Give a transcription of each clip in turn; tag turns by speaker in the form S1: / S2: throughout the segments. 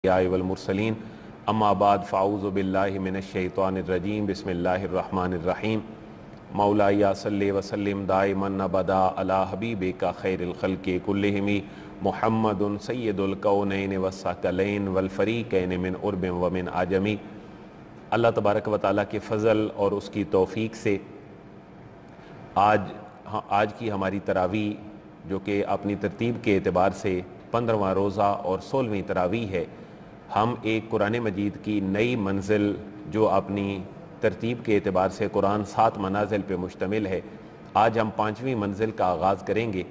S1: वल्मुरसलीन अम्मा बाद फ़ाऊज़ु बिल्लाहि मिनश्शैतानिर्रजीम बिस्मिल्लाहिर्रहमानिर्रहीम मौला या सल्लि व सल्लिम दाइमन अबदा अला हबीबिका खैरिल खल्क़ि कुल्लिहिम मुहम्मदुन सय्यदुल कौनैन वस्सक़लैन वल फ़रीक़ैन मिन उर्बिन व मिन आजमी। अल्लाह तबारक व तआला के फ़ज़ल और उसकी तौफ़ीक़ से आज की हमारी तरावी जो कि अपनी तरतीब के एतबार से 15वां रोज़ा और 16वीं तरावी है, हम एक कुरान मजीद की नई मंजिल जो अपनी तरतीब के एतबार से कुरान 7 मनाजिल पे मुश्तमिल है, आज हम 5वीं मंजिल का आगाज़ करेंगे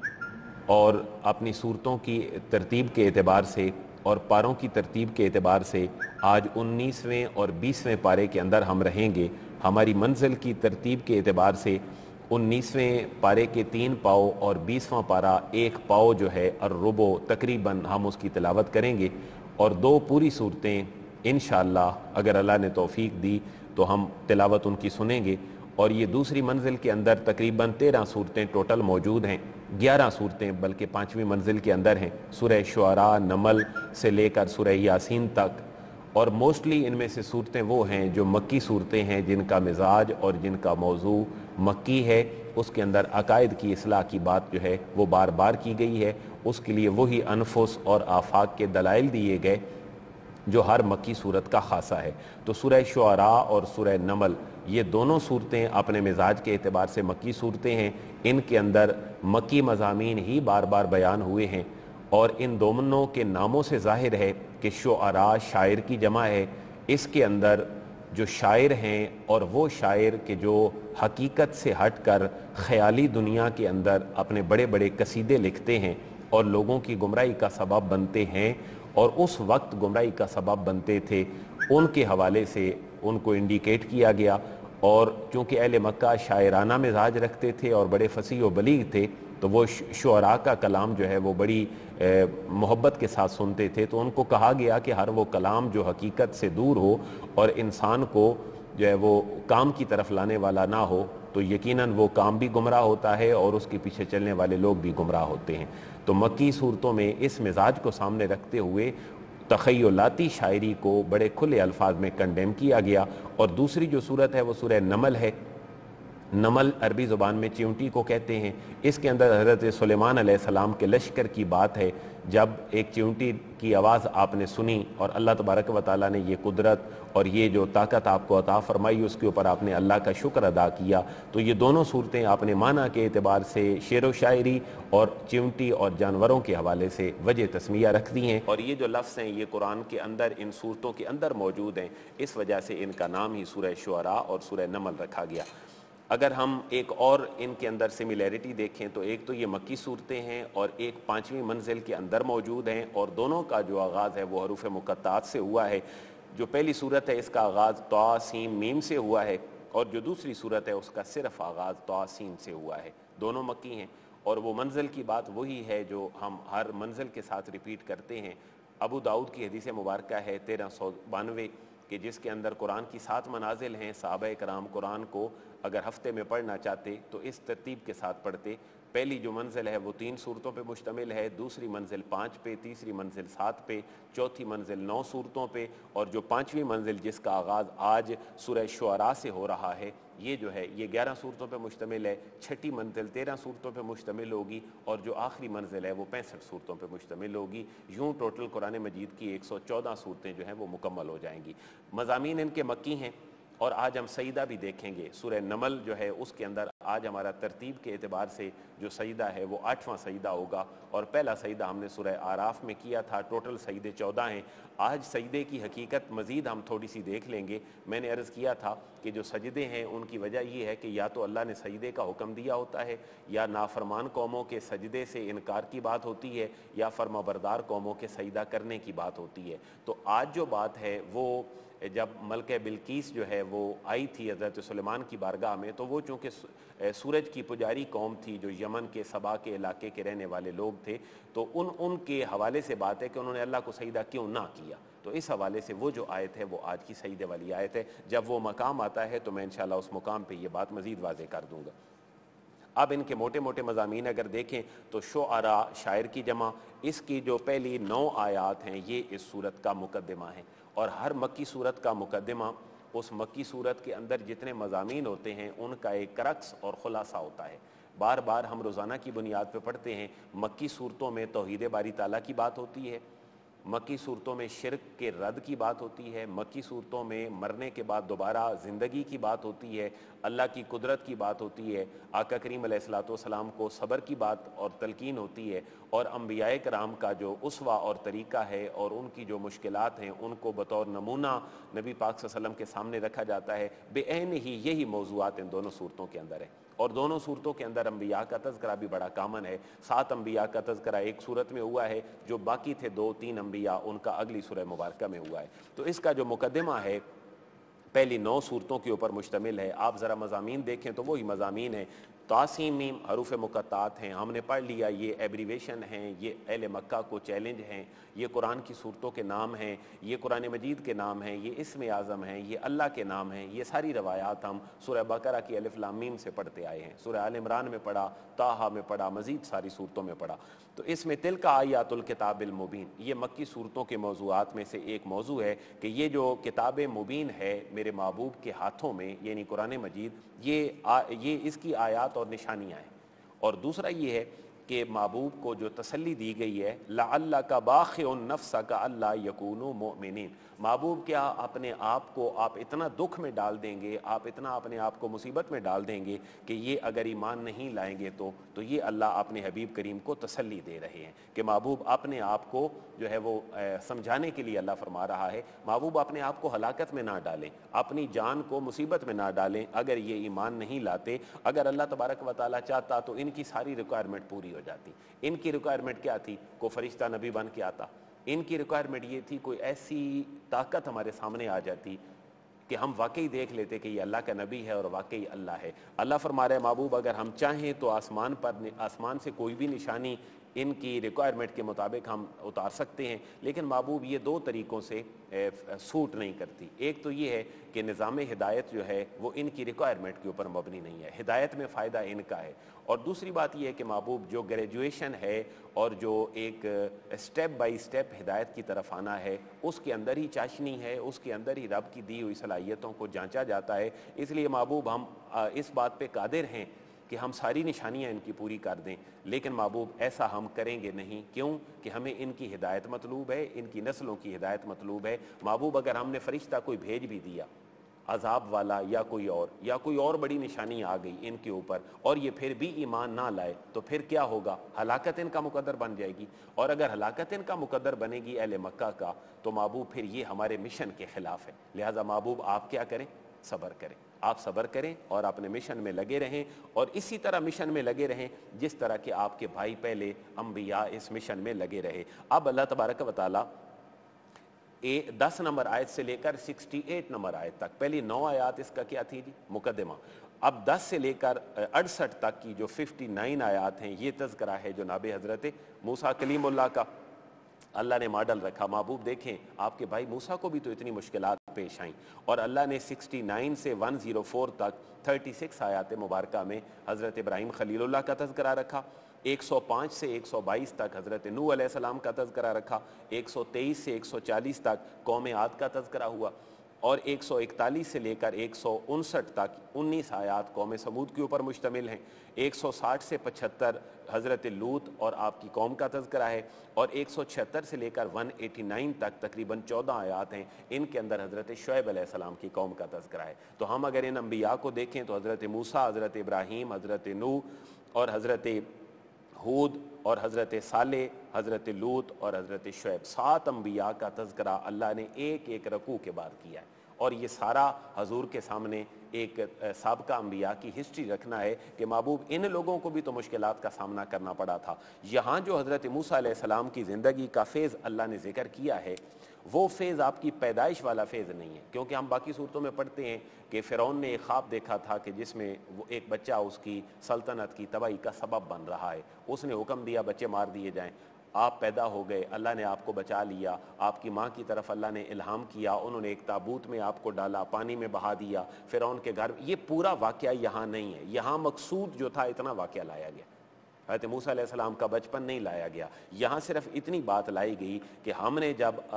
S1: और अपनी सूरतों की तरतीब के एतबार से और पारों की तरतीब के एतबार से आज 19वें और 20वें पारे के अंदर हम रहेंगे। हमारी मंजिल की तरतीब के एतबार से 19वें पारे के 3 पाव और 20वां पारा 1 पाव जो है अर्रुबो तकरीबन हम उसकी तिलावत करेंगे और 2 पूरी सूरतें इंशाअल्लाह अगर अल्लाह ने तौफीक दी तो हम तिलावत उनकी सुनेंगे। और ये दूसरी मंजिल के अंदर तकरीबन 13 सूरतें टोटल मौजूद हैं, 11 सूरतें बल्कि 5वीं मंजिल के अंदर हैं, सूरह शुअरा, नमल से लेकर सूरह यासीन तक। और मोस्टली इनमें से सूरतें वो हैं जो मक्की सूरतें हैं जिनका मिजाज और जिनका मौजू मक्की है। उसके अंदर अकायद की इस्लाह की बात जो है वो बार बार की गई है, उसके लिए वही अनफुस और आफाक के दलाइल दिए गए जो हर मक्की सूरत का खासा है। तो सूरह शुअरा और सूरह नमल ये दोनों सूरतें अपने मिजाज के एतबार से मक्की सूरतें हैं, इनके अंदर मक्की मज़ामीन ही बार बार बयान हुए हैं और इन दोनों के नामों से ज़ाहिर है कि शुअरा शायर की जमा है। इसके अंदर जो शायर हैं और वो शायर के जो हकीकत से हटकर ख़याली दुनिया के अंदर अपने बड़े बड़े कसीदे लिखते हैं और लोगों की गुमराही का सबब बनते हैं और उस वक्त गुमराही का सबब बनते थे, उनके हवाले से उनको इंडिकेट किया गया। और चूँकि अहले मक्का शायराना मिजाज रखते थे और बड़े फसीह व बलीग थे, तो वो शुअरा का कलाम जो है वो बड़ी मोहब्बत के साथ सुनते थे। तो उनको कहा गया कि हर वो कलाम जो हकीकत से दूर हो और इंसान को जो है वो काम की तरफ लाने वाला ना हो, तो यकीनन वो काम भी गुमराह होता है और उसके पीछे चलने वाले लोग भी गुमराह होते हैं। तो मक्की सूरतों में इस मिजाज को सामने रखते हुए तख़य्युलाती शायरी को बड़े खुले अल्फाज में कंडेम किया गया। और दूसरी जो सूरत है वो सूरह नमल है। नमल अरबी ज़ुबान में चिंटी को कहते हैं। इसके अंदर हज़रत सुलेमान अलैहिस्सलाम के लश्कर की बात है, जब एक चिंटी की आवाज़ आपने सुनी और अल्लाह तबारक व तआला ने ये कुदरत और ये जो ताकत आपको अता फरमाई उसके ऊपर आपने अल्लाह का शुक्र अदा किया। तो ये दोनों सूरतें आपने माना के एतबार से शेर व शायरी और चिंटी और जानवरों के हवाले से वजह तस्मिया रखती हैं। और ये जो लफ्ज़ हैं ये कुरान के अंदर इन सूरतों के अंदर मौजूद हैं, इस वजह से इनका नाम ही सूरह शुअरा और सूरह नमल रखा गया। अगर हम एक और इनके अंदर सिमिलैरिटी देखें तो एक तो ये मक्की सूरतें हैं और एक 5वीं मंजिल के अंदर मौजूद हैं और दोनों का जो आगाज़ है वो हरूफ मुक़त्तात से हुआ है। जो पहली सूरत है इसका आगाज़ ता सीम मीम से हुआ है और जो दूसरी सूरत है उसका सिर्फ आगाज़ ता सीन से हुआ है। दोनों मक्की हैं और वो मंजिल की बात वही है जो हम हर मंजिल के साथ रिपीट करते हैं। अबू दाऊद की हदीस मुबारक है 1392 कि जिसके अंदर कुरान की 7 मनाजिल हैं। सहाबा कराम कुरान को अगर हफ्ते में पढ़ना चाहते तो इस तरतीब के साथ पढ़ते। पहली जो मंजिल है वो 3 सूरतों पे मुश्तमिल है, दूसरी मंजिल 5 पे, तीसरी मंजिल 7 पे, चौथी मंजिल 9 सूरतों पे और जो 5वीं मंजिल जिसका आगाज़ आज सूरह शुअरा से हो रहा है ये जो है ये 11 सूरतों पे मुश्तमिल है। छठी मंजिल 13 सूरतों पे मुश्तमिल होगी और जो आखिरी मंजिल है वो 65 सूरतों पे मुश्तमिल होगी। यूँ टोटल कुरान मजीद की 114 सूरतें जो हैं वो मुकम्मल हो जाएंगी। मज़ामीन इनके मक्की हैं और आज हम सईदा भी देखेंगे। सूरह नमल जो है उसके अंदर आज हमारा तरतीब के एतबार से जो सईदा है वो 8वां सईदा होगा और पहला सईदा हमने सूरह आराफ में किया था। टोटल सईदे 14 हैं। आज सईदे की हकीकत मज़ीद हम थोड़ी सी देख लेंगे। मैंने अर्ज़ किया था कि जो सजदे हैं उनकी वजह ये है कि या तो अल्लाह ने सजदे का हुक्म दिया होता है या नाफरमान कौमों के सजदे से इनकार की बात होती है या फरमाबरदार कौमों के सईदा करने की बात होती है। तो आज जो बात है वो जब मलके बिल्कीस जो है वो आई थी हज़रत सुलेमान की बारगाह में, तो वो चूँकि सूरज की पुजारी कौम थी जो यमन के सबा के इलाके के रहने वाले लोग थे, तो उनके हवाले से बात है कि उन्होंने अल्लाह को सजदा क्यों ना किया। तो इस हवाले से वो जो आयत है वो आज की सजदे वाली आयत है। जब वो मकाम आता है तो मैं इंशाअल्लाह उस मुकाम पर ये बात मज़ीद वाज़ेह कर दूँगा। اب ان کے موٹے موٹے مضامین اگر دیکھیں تو شعراء شاعر کی جمع، اس کی جو پہلی 9 آیات ہیں یہ اس صورت کا مقدمہ ہے، اور ہر مکی صورت کا مقدمہ اس مکی صورت کے اندر جتنے مضامین ہوتے ہیں ان کا ایک کرکس اور خلاصہ ہوتا ہے۔ بار بار ہم روزانہ کی بنیاد پہ پڑھتے ہیں، مکی صورتوں میں توحید باری تعالیٰ کی بات ہوتی ہے، مکی صورتوں میں شرک کے رد کی بات ہوتی ہے، مکی صورتوں میں مرنے کے بعد دوبارہ زندگی کی بات ہوتی ہے، اللہ کی قدرت کی بات ہوتی ہے، آقا کریم علیہ الصلوۃ والسلام کو صبر کی بات اور تلقین ہوتی ہے، اور انبیاء کرام کا جو اسوہ اور طریقہ ہے اور ان کی جو مشکلات ہیں ان کو بطور نمونہ نبی پاک صلی اللہ علیہ وسلم کے سامنے رکھا جاتا ہے۔ بے عین ہی یہی موضوعات ان دونوں صورتوں کے اندر ہے، اور دونوں صورتوں کے اندر انبیاء کا تذکرہ بھی بڑا کامن ہے۔ 7 انبیاء کا تذکرہ ایک صورت میں ہوا ہے، جو باقی تھے 2-3 انبیاء ان کا اگلی سورہ مبارکہ میں ہوا ہے۔ تو اس کا جو مقدمہ ہے پہلی 9 صورتوں کے اوپر مشتمل ہے۔ آپ ذرا مضامین دیکھیں تو وہی مضامین ہیں، طاسیم میم حروف مقطعات ہیں، ہم نے پڑھ لیا، یہ ایبریویشن ہیں، یہ اہل مکہ کو چیلنج ہیں، یہ قرآن کی صورتوں کے نام ہیں، یہ قرآن مجید کے نام ہیں، یہ اسم اعظم ہیں، یہ اللہ کے نام ہیں۔ یہ ساری روایات ہم سورہ بقرہ کی الف لام میم سے پڑھتے آئے ہیں، سورہ آل عمران میں پڑھا، طٰہٰ میں پڑھا، مزید ساری صورتوں میں پڑھا۔ تو اس میں تلک آیات الکتاب المبین، یہ مکی صورتوں کے موضوعات میں سے ایک موضوع ہے کہ یہ جو کتاب مبین ہے میرے محبوب کے ہاتھوں میں، یعنی قرآن مجید، یہ اس کی آیات اور نشانیاں ہیں۔ اور دوسرا یہ ہے کہ محبوب کو جو تسلی دی گئی ہے، لعلک باخع نفسک الا یکونوا مؤمنین، محبوب کیا اپنے آپ کو آپ اتنا دکھ میں ڈال دیں گے، آپ اتنا اپنے آپ کو مصیبت میں ڈال دیں گے کہ یہ اگر ایمان نہیں لائیں گے تو یہ اللہ اپنے حبیب کریم کو تسلی دے رہے ہیں کہ محبوب اپنے آپ کو جو ہے وہ سمجھانے کے لیے اللہ فرما رہا ہے، محبوب اپنے آپ کو ہلاکت میں نہ ڈالیں، اپنی جان کو مصیبت میں نہ ڈالیں اگر یہ ایمان نہیں لاتے۔ اگر اللہ تبارک و تعالیٰ چاہتا تو ان کی ساری ریکوائرمنٹ پوری ہو جاتی۔ ان کی ریکوائرمنٹ کیا تھی؟ کوئی فرشتہ نبی بن کے آتا، ان کی ریکوائرمنٹ یہ تھی کوئی ایسی طاقت ہمارے سامنے آ جاتی کہ ہم واقعی دیکھ لیتے کہ یہ اللہ کا نبی ہے اور واقعی اللہ ہے۔ اللہ فرما رہے محبوب اگر ہم چاہیں تو آسمان سے کوئی بھی نشانی ان کی ریکوائرمنٹ کے مطابق ہم اتار سکتے ہیں، لیکن محبوب یہ 2 طریقوں سے سوٹ نہیں کرتی۔ ایک تو یہ ہے کہ نظام ہدایت جو ہے وہ ان کی ریکوائرمنٹ کے اوپر مبنی نہیں ہے، ہدایت میں فائدہ ان کا ہے۔ اور دوسری بات یہ ہے کہ محبوب جو گریجویشن ہے اور جو ایک سٹیپ بائی سٹیپ ہدایت کی طرف آنا ہے، اس کے اندر ہی چاشنی ہے، اس کے اندر ہی رب کی دی ہوئی صلاحیتوں کو جانچا جاتا ہے۔ اس لیے محبوب ہم اس بات پہ قادر ہیں کہ ہم ساری نشانیاں ان کی پوری کر دیں، لیکن محبوب ایسا ہم کریں گے نہیں۔ کیوں؟ کہ ہمیں ان کی ہدایت مطلوب ہے، ان کی نسلوں کی ہدایت مطلوب ہے۔ محبوب اگر ہم نے فرشتہ کوئی بھیج بھی دیا عذاب والا یا کوئی اور بڑی نشانی آ گئی ان کے اوپر اور یہ پھر بھی ایمان نہ لائے تو پھر کیا ہوگا؟ ہلاکت ان کا مقدر بن جائے گی، اور اگر ہلاکت ان کا مقدر بنے گی اہل مکہ کا تو محبوب پھر یہ ہمارے مشن کے خلاف ہے۔ لہٰذا محبوب آپ کیا کریں؟ صبر کریں، آپ صبر کریں اور اپنے مشن میں لگے رہیں، اور اسی طرح مشن میں لگے رہیں جس طرح کہ آپ کے بھائی پہلے انبیاء اس مشن میں لگے رہے۔ اب اللہ تبارک و تعالیٰ 10 نمبر آیت سے لے کر 68 نمبر آیت تک، پہلی 9 آیات اس کا کیا تھی جی؟ مقدمہ۔ اب 10 سے لے کر 68 تک کی جو 59 آیات ہیں یہ تذکرہ ہے جناب حضرت موسیٰ کلیم اللہ کا۔ اللہ نے ماڈل رکھا، محبوب دیکھیں آپ کے بھائی موسیٰ کو بھی تو اتنی مشکلات پیش آئیں، اور اللہ نے 69 سے 104 تک 36 آیات مبارکہ میں حضرت ابراہیم خلیل اللہ کا تذکرہ رکھا، 105 سے 122 تک حضرت نوح علیہ السلام کا تذکرہ رکھا، 123 سے 140 تک قوم عاد کا تذکرہ ہوا، اور 141 سے لے کر 159 تک 19 آیات قوم سمود کے اوپر مشتمل ہیں، 160 سے 75 حضرت لوط اور آپ کی قوم کا تذکرہ ہے، اور 176 سے لے کر 189 تک تقریباً 14 آیات ہیں، ان کے اندر حضرت شعیب علیہ السلام کی قوم کا تذکرہ ہے۔ تو ہم اگر ان انبیاء کو دیکھیں تو حضرت موسیٰ، حضرت ابراہیم، حضرت نوح اور حضرت ہود اور حضرت صالح، حضرت لوط اور حضرت شعیب، 7 انبیاء کا تذکرہ اللہ نے ایک ایک رکوع کے بعد کیا ہے، اور یہ سارا حضور کے سامنے ایک سابقہ انبیاء کی ہسٹری رکھنا ہے کہ محبوب ان لوگوں کو بھی تو مشکلات کا سامنا کرنا پڑا تھا۔ یہاں جو حضرت موسیٰ علیہ السلام کی زندگی کا فیض اللہ نے ذکر کیا ہے وہ فیض آپ کی پیدائش والا فیض نہیں ہے، کیونکہ ہم باقی صورتوں میں پڑھتے ہیں کہ فرعون نے ایک خواب دیکھا تھا کہ جس میں وہ ایک بچہ اس کی سلطنت کی تباہی کا سبب بن رہا ہے، اس نے حکم دیا بچے مار دیے جائیں۔ آپ پیدا ہو گئے، اللہ نے آپ کو بچا لیا، آپ کی ماں کی طرف اللہ نے الہام کیا، انہوں نے ایک تابوت میں آپ کو ڈالا، پانی میں بہا دیا، فرعون کے گھر. یہ پورا واقعہ یہاں نہیں ہے. یہاں مقصود جو تھا اتنا واقعہ لایا گیا. حضرت موسیٰ علیہ السلام کا بچپن نہیں لایا گیا. یہاں صرف اتنی بات لائی گئی کہ ہم نے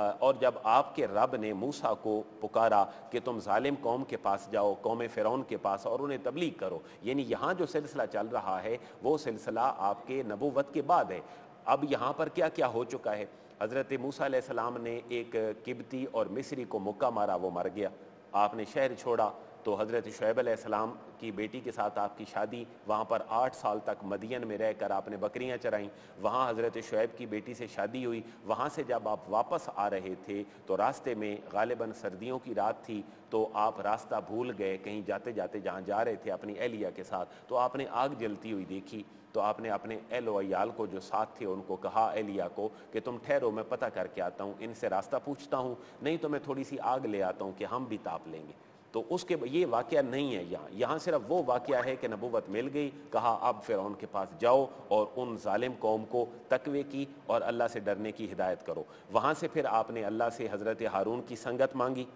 S1: جب آپ کے رب نے موسیٰ کو پکارا کہ تم ظالم قوم کے پاس جاؤ، قوم فرعون کے پاس، اور انہیں تبلیغ کرو. یعنی یہاں جو سلسلہ چل رہا ہے وہ سلسلہ آپ کے نبوت کے بعد ہے. اب یہاں پر کیا کیا ہو چکا ہے. حضرت موسیٰ علیہ السلام نے ایک قبطی اور مصری کو مکہ مارا، وہ مر گیا. آپ نے شہر چھوڑا تو حضرت شعیب علیہ السلام کی بیٹی کے ساتھ آپ کی شادی، وہاں پر 8 سال تک مدین میں رہ کر آپ نے بکریاں چرائیں. وہاں حضرت شعیب کی بیٹی سے شادی ہوئی. وہاں سے جب آپ واپس آ رہے تھے تو راستے میں غالباً سردیوں کی رات تھی تو آپ راستہ بھول گئے. کہیں جاتے جاتے جہاں جا رہے تھے اپنی اہلیہ کے ساتھ تو آپ نے آگ جلتی ہوئی دیکھی. تو آپ نے اپنے اہل و عیال کو جو ساتھ تھے ان کو کہا، اہلیہ کو، کہ تم ٹھہرو، میں پتہ کر کے آتا ہوں، ان سے راستہ پوچھتا ہوں، نہیں تو میں تھوڑی سی آگ لے آتا ہوں کہ ہم بھی تاپ لیں گے. تو اس کے یہ واقعہ نہیں ہے یہاں صرف وہ واقعہ ہے کہ نبوت مل گئی. کہا اب فرعون کے پاس جاؤ اور ان ظالم قوم کو تقوی کی اور اللہ سے ڈرنے کی ہدایت کرو. وہاں سے پھر آپ نے اللہ سے حضرت ہارون کی سنگت مانگی.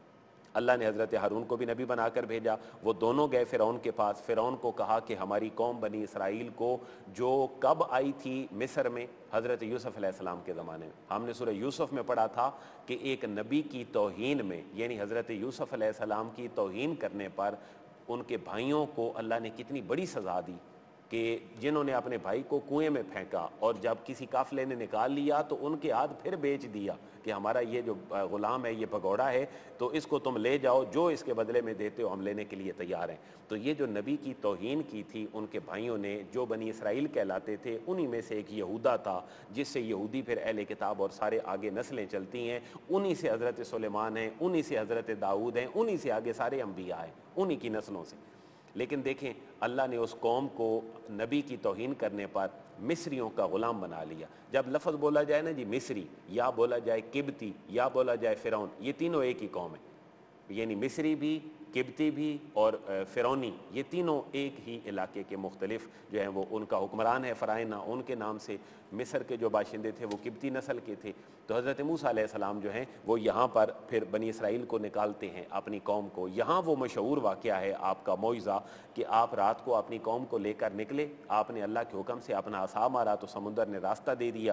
S1: اللہ نے حضرت ہارون کو بھی نبی بنا کر بھیجا. وہ دونوں گئے فرعون کے پاس. فرعون کو کہا کہ ہماری قوم بنی اسرائیل کو جو کب آئی تھی مصر میں، حضرت یوسف علیہ السلام کے زمانے میں. ہم نے سورہ یوسف میں پڑھا تھا کہ ایک نبی کی توہین میں، یعنی حضرت یوسف علیہ السلام کی توہین کرنے پر ان کے بھائیوں کو اللہ نے کتنی بڑی سزا دی کہ جنہوں نے اپنے بھائی کو کنویں میں پھینکا اور جب کسی قافلے نے نکال لیا تو ان کے ہاتھ پھر بیچ دیا کہ ہمارا یہ جو غلام ہے یہ بھگوڑا ہے تو اس کو تم لے جاؤ، جو اس کے بدلے میں دیتے ہو ہم لینے کے لیے تیار ہیں. تو یہ جو نبی کی توہین کی تھی ان کے بھائیوں نے، جو بنی اسرائیل کہلاتے تھے، انہی میں سے ایک یہودا تھا جس سے یہودی پھر اہل کتاب اور سارے آگے نسلیں چلتی ہیں. انہی سے حضرت سلیمان ہیں، انہی سے حضرت داؤد ہیں، انہی سے آگے سارے انبیاء ہیں، انہی کی نسلوں سے. لیکن دیکھیں اللہ نے اس قوم کو نبی کی توہین کرنے پر مصریوں کا غلام بنا لیا. جب لفظ بولا جائے نا جی مصری، یا بولا جائے قبطی، یا بولا جائے فرعون، یہ تینوں ایک ہی قوم ہے. یعنی مصری بھی، قبطی بھی اور فرعونی، یہ تینوں ایک ہی علاقے کے مختلف جو ہیں وہ ان کا حکمران ہے فرعونہ ان کے نام سے. مصر کے جو باشندے تھے وہ قبطی نسل کے تھے. تو حضرت موسیٰ علیہ السلام جو ہیں وہ یہاں پر پھر بنی اسرائیل کو نکالتے ہیں، اپنی قوم کو. یہاں وہ مشہور واقعہ ہے آپ کا معجزہ کہ آپ رات کو اپنی قوم کو لے کر نکلے، آپ نے اللہ کے حکم سے اپنا عصا مارا تو سمندر نے راستہ دے دیا.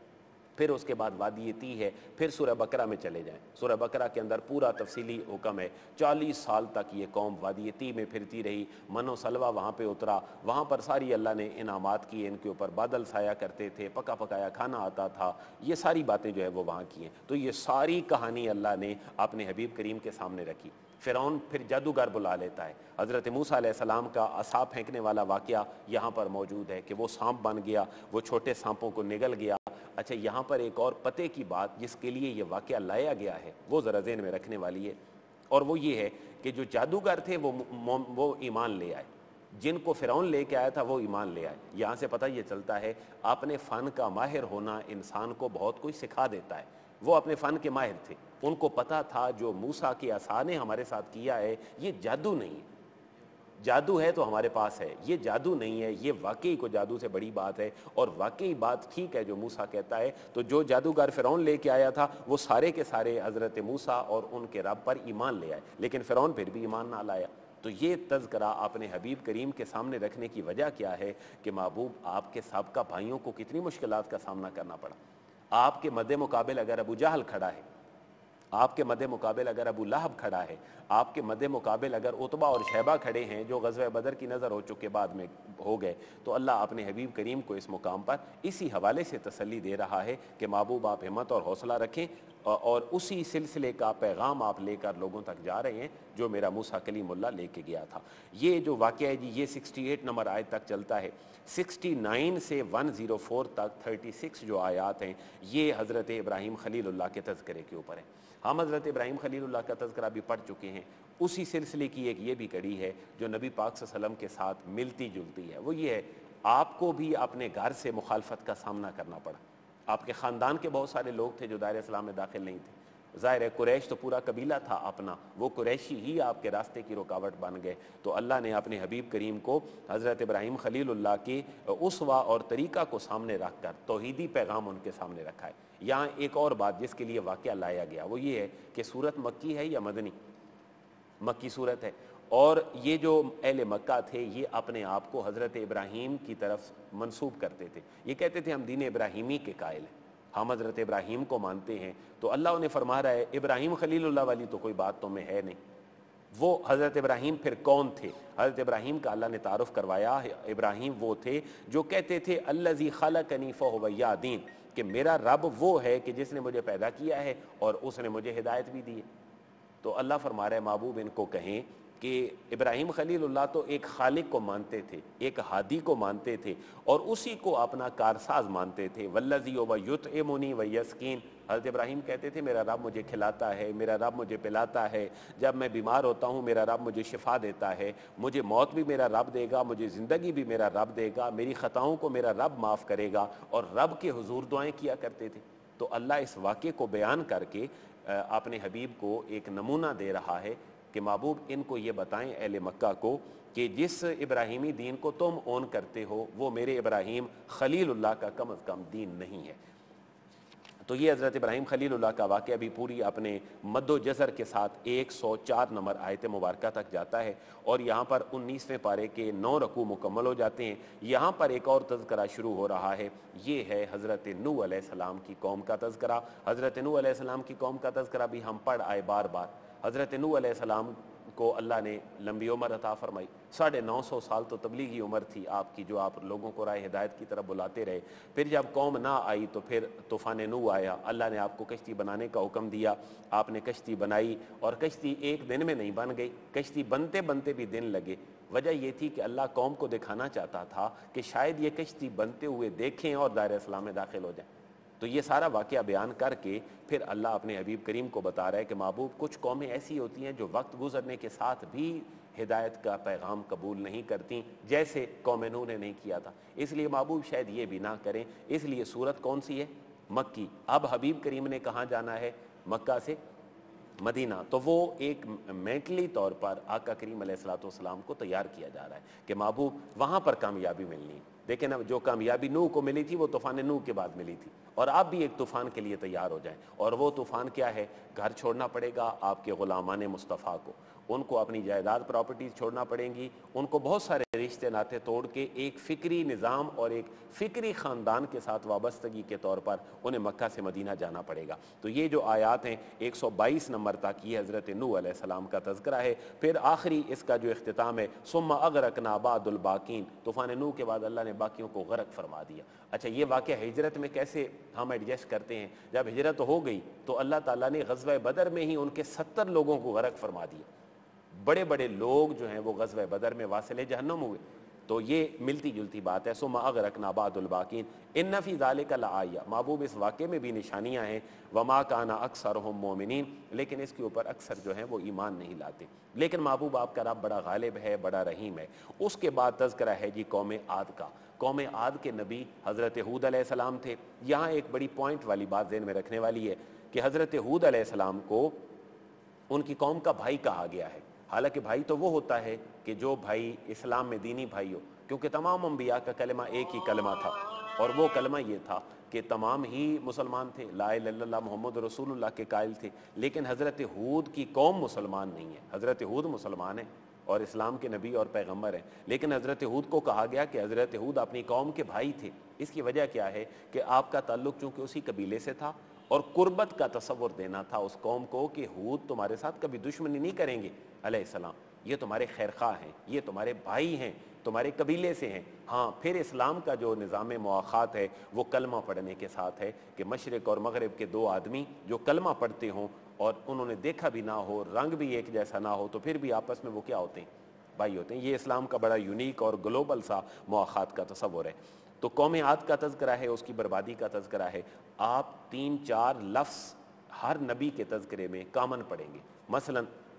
S1: پھر اس کے بعد وادی تی ہے. پھر سورہ بقرہ میں چلے جائیں، سورہ بقرہ کے اندر پورا تفصیلی حکم ہے. 40 سال تک یہ قوم وادی تی میں پھرتی رہی. من و سلوہ وہاں پہ اترا، وہاں پر ساری اللہ نے انعامات کیے ان کے اوپر. بادل سایہ کرتے تھے، پکا پکایا کھانا آتا تھا، یہ ساری باتیں جو ہے وہ وہاں کی ہیں. تو یہ ساری کہانی اللہ نے اپنے حبیب کریم کے سامنے رکھی. فرعون پھر جادوگر بلا لیتا ہے. حضرت موسیٰ علیہ السلام کا عصا پھینکنے والا واقعہ یہاں پر موجود ہے کہ وہ سانپ بن گیا، وہ چھوٹے سانپوں کو نگل گیا. اچھا یہاں پر ایک اور پتے کی بات جس کے لیے یہ واقعہ لایا گیا ہے وہ ذرا ذہن میں رکھنے والی ہے، اور وہ یہ ہے کہ جو جادوگر تھے وہ ایمان لے آئے. جن کو فرعون لے کے آیا تھا وہ ایمان لے آئے. یہاں سے پتہ یہ چلتا ہے اپنے فن کا ماہر ہونا انسان کو بہت کچھ سکھا دیتا ہے. وہ اپنے فن کے ماہر تھے، ان کو پتہ تھا جو موسیٰ کے عصا نے ہمارے ساتھ کیا ہے یہ جادو نہیں ہے. جادو ہے تو ہمارے پاس ہے، یہ جادو نہیں ہے. یہ واقعی کو جادو سے بڑی بات ہے، اور واقعی بات ٹھیک ہے جو موسیٰ کہتا ہے. تو جو جادوگر فرعون لے کے آیا تھا وہ سارے کے سارے حضرت موسیٰ اور ان کے رب پر ایمان لے آئے، لیکن فرعون پھر بھی ایمان نہ لایا. تو یہ تذکرہ اپنے حبیب کریم کے سامنے رکھنے کی وجہ کیا ہے کہ محبوب آپ کے سابقہ بھائیوں کو کتنی مشکلات کا سامنا کرنا پڑا. آپ کے مد مقابل اگر ابو جہل کھڑا ہے، آپ کے مد مقابل اگر ابو لہب کھڑا ہے، آپ کے مد مقابل اگر عتبہ اور شیبہ کھڑے ہیں جو غزوہ بدر کی نظر ہو چکے بعد میں ہو گئے، تو اللہ اپنے حبیب کریم کو اس مقام پر اسی حوالے سے تسلی دے رہا ہے کہ محبوب آپ ہمت اور حوصلہ رکھیں، اور اسی سلسلے کا پیغام آپ لے کر لوگوں تک جا رہے ہیں جو میرا موسیٰ کلیم اللہ لے کے گیا تھا. یہ جو واقعہ ہے جی یہ 68 نمبر آیت تک چلتا ہے. 69 سے 104 تک 36 جو آیات ہیں یہ حضرت ابراہیم خلیل اللہ کے تذکرے کے اوپر ہیں. ہم حضرت ابراہیم خلیل اللہ کا تذکرہ بھی پڑھ چکے ہیں. اسی سلسلے کی ایک یہ بھی کڑی ہے جو نبی پاک صلی اللہ علیہ وسلم کے ساتھ ملتی جلتی ہے. وہ یہ ہے آپ کو بھی اپنے گھر سے مخالفت کا سامنا کرنا پڑا. آپ کے خاندان کے بہت سارے لوگ تھے جو دائرہ اسلام میں داخل نہیں تھے، ظاہر ہے قریش تو پورا قبیلہ تھا اپنا، وہ قریشی ہی آپ کے راستے کی رکاوٹ بن گئے، تو اللہ نے اپنے حبیب کریم کو حضرت ابراہیم خلیل اللہ کے اسوہ اور طریقہ کو سامنے رکھ کر توحیدی پیغام ان کے سامنے رکھا ہے۔ یہاں ایک اور بات جس کے لیے واقعہ لایا گیا وہ یہ ہے کہ سورت مکی ہے یا مدنی؟ مکی صورت ہے، اور یہ جو اہل مکہ تھے یہ اپنے آپ کو حضرت ابراہیم کی طرف منسوب کرتے تھے، یہ کہتے تھے ہم دین ابراہیمی کے قائل ہیں، ہم حضرت ابراہیم کو مانتے ہیں۔ تو اللہ انہیں فرما رہا ہے ابراہیم خلیل اللہ والی تو کوئی بات تو میں ہے نہیں۔ وہ حضرت ابراہیم پھر کون تھے؟ حضرت ابراہیم کا اللہ نے تعارف کروایا، ابراہیم وہ تھے جو کہتے تھے الذی خلقنی فہو یہدین، کہ میرا رب وہ ہے کہ جس نے مجھے پیدا کیا ہے اور اس نے مجھے ہدایت بھی دی ہے۔ تو اللہ فرما رہا ہے محبوب ان کو کہیں کہ ابراہیم خلیل اللہ تو ایک خالق کو مانتے تھے، ایک ہادی کو مانتے تھے اور اسی کو اپنا کارساز مانتے تھے۔ والذی یطعمنی ویسقین، حضرت ابراہیم کہتے تھے میرا رب مجھے کھلاتا ہے، میرا رب مجھے پلاتا ہے، جب میں بیمار ہوتا ہوں میرا رب مجھے شفا دیتا ہے، مجھے موت بھی میرا رب دے گا، مجھے زندگی بھی میرا رب دے گا، میری خطاؤں کو میرا رب معاف کرے گا، اور رب کے حضور دعائیں کیا کرتے تھے۔ تو اللہ اس واقعے کو بیان کر کے اپنے حبیب کو ایک نمونہ دے رہا ہے کہ محبوب ان کو یہ بتائیں اہل مکہ کو کہ جس ابراہیمی دین کو تم اون کرتے ہو وہ میرے ابراہیم خلیل اللہ کا کم از کم دین نہیں ہے۔ تو یہ حضرت ابراہیم خلیل اللہ کا واقعہ بھی پوری اپنے مد و جزر کے ساتھ 104 نمبر آیت مبارکہ تک جاتا ہے، اور یہاں پر 19ویں پارے کے 9 رکوع مکمل ہو جاتے ہیں۔ یہاں پر ایک اور تذکرہ شروع ہو رہا ہے، یہ ہے حضرت نوح علیہ السلام کی قوم کا تذکرہ۔ حضرت نوح علیہ السلام کی قوم کا تذکرہ بھی ہم پڑھ آئے بار بار۔ حضرت نوح علیہ السلام کو اللہ نے لمبی عمر عطا فرمائی، 950 سال تو تبلیغی عمر تھی آپ کی، جو آپ لوگوں کو راہ ہدایت کی طرف بلاتے رہے۔ پھر جب قوم نہ آئی تو پھر طوفان نوح آیا، اللہ نے آپ کو کشتی بنانے کا حکم دیا، آپ نے کشتی بنائی، اور کشتی ایک دن میں نہیں بن گئی، کشتی بنتے بنتے بھی دن لگے۔ وجہ یہ تھی کہ اللہ قوم کو دکھانا چاہتا تھا کہ شاید یہ کشتی بنتے ہوئے دیکھیں اور دائرہ اسلام میں داخل ہو جائیں۔ تو یہ سارا واقعہ بیان کر کے پھر اللہ اپنے حبیب کریم کو بتا رہا ہے کہ محبوب کچھ قومیں ایسی ہوتی ہیں جو وقت گزرنے کے ساتھ بھی ہدایت کا پیغام قبول نہیں کرتی، جیسے قوم نوح نے نہیں کیا تھا، اس لیے محبوب شاید یہ بھی نہ کریں۔ اس لیے صورت کون سی ہے؟ مکی۔ اب حبیب کریم نے کہاں جانا ہے؟ مکہ سے مدینہ۔ تو وہ ایک مینٹلی طور پر آقا کریم علیہ الصلوۃ والسلام کو تیار کیا جا رہا ہے کہ محبوب وہاں پر کامیابی ملنی ہے۔ دیکھیں نا، جو کامیابی نوح کو ملی تھی وہ طوفان نوح کے بعد ملی تھی، اور آپ بھی ایک طوفان کے لیے تیار ہو جائیں۔ اور وہ طوفان کیا ہے؟ گھر چھوڑنا پڑے گا آپ کے غلامان مصطفیٰ کو، ان کو اپنی جائیداد پراپرٹیز چھوڑنا پڑیں گی، ان کو بہت سارے رشتے ناتے توڑ کے ایک فکری نظام اور ایک فکری خاندان کے ساتھ وابستگی کے طور پر انہیں مکہ سے مدینہ جانا پڑے گا۔ تو یہ جو آیات ہیں 122 نمبر تک، یہ حضرت نوح علیہ السلام کا تذکرہ ہے۔ پھر آخری اس کا جو اختتام ہے ثم اغرقنا بعد الباقین، طوفان نوح کے بعد اللہ نے باقیوں کو غرق فرما دیا۔ اچھا، یہ واقعہ ہجرت میں کیسے ہم ایڈجسٹ کرتے ہیں؟ جب ہجرت ہو گئی تو اللہ تعالیٰ نے غزوہ بدر میں ہی ان کے 70 لوگوں کو غرق فرما دیا۔ بڑے بڑے لوگ جو ہیں وہ غزوہ بدر میں واصل جہنم ہوئے۔ تو یہ ملتی جلتی بات ہے، ثم اغرقنا بعد الباقین ان فی ذلک لآیہ، محبوب اس واقعے میں بھی نشانیاں ہیں۔ وما کان اکثرهم مومنین، لیکن اس کے اوپر اکثر جو ہیں وہ ایمان نہیں لاتے۔ لیکن محبوب آپ کا رب بڑا غالب ہے، بڑا رحیم ہے۔ اس کے بعد تذکرہ ہے جی قوم عاد کا۔ قوم عاد کے نبی حضرت ہود علیہ السلام تھے۔ یہاں ایک بڑی پوائنٹ والی بات ذہن میں رکھنے والی ہے کہ حضرت ہود علیہ السلام کو ان کی قوم کا بھائی کہا گیا ہے۔ حالانکہ بھائی تو وہ ہوتا ہے کہ جو بھائی اسلام میں دینی بھائی ہو، کیونکہ تمام انبیاء کا کلمہ ایک ہی کلمہ تھا، اور وہ کلمہ یہ تھا کہ تمام ہی مسلمان تھے، لا الہ الا اللہ محمد رسول اللہ کے قائل تھے۔ لیکن حضرت ہود کی قوم مسلمان نہیں ہے۔ حضرت ہود مسلمان ہیں اور اسلام کے نبی اور پیغمبر ہیں، لیکن حضرت ہود کو کہا گیا کہ حضرت ہود اپنی قوم کے بھائی تھے۔ اس کی وجہ کیا ہے کہ آپ کا تعلق چونکہ اسی قبیلے سے تھا، اور قربت کا تصور دینا تھا اس قوم کو کہ ہود تمہارے ساتھ کبھی دشمنی نہیں کریں گے علیہ السلام، یہ تمہارے خیرخواہ ہیں، یہ تمہارے بھائی ہیں، تمہارے قبیلے سے ہیں۔ ہاں، پھر اسلام کا جو نظام مواخات ہے وہ کلمہ پڑھنے کے ساتھ ہے کہ مشرق اور مغرب کے دو آدمی جو کلمہ پڑھتے ہوں اور انہوں نے دیکھا بھی نہ ہو، رنگ بھی ایک جیسا نہ ہو، تو پھر بھی آپس میں وہ کیا ہوتے ہیں؟ بھائی ہوتے ہیں۔ یہ اسلام کا بڑا یونیک اور گلوبل سا مواخات کا تصور ہے۔ تو قوم عاد کا تذکرہ ہے، اس کی بربادی کا تذکرہ ہے۔ آپ 3-4 لفظ ہر نبی کے تذکرے میں کامن پڑھیں گے۔ مثلا